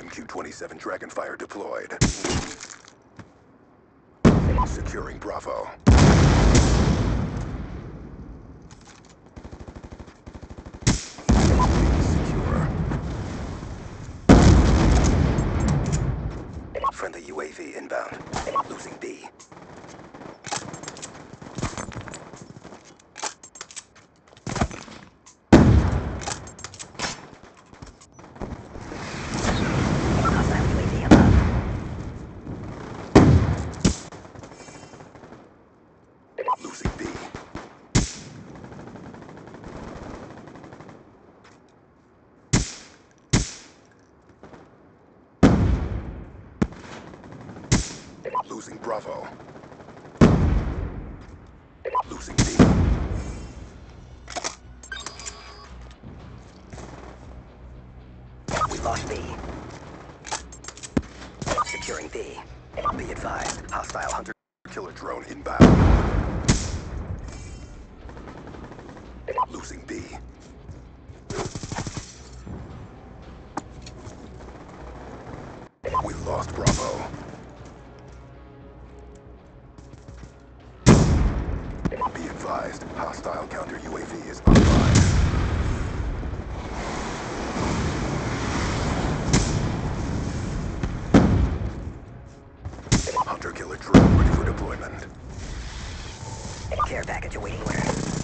MQ-27 Dragonfire deployed. Securing Bravo. Secure. Friendly UAV inbound. Losing B. Losing B. Losing Bravo. Losing B. We lost B. Securing B. Be advised, hostile hunter-killer drone inbound. Losing B. We lost Bravo. Be advised, hostile counter UAV is online. Hunter-killer drone ready for deployment. Care package awaiting order.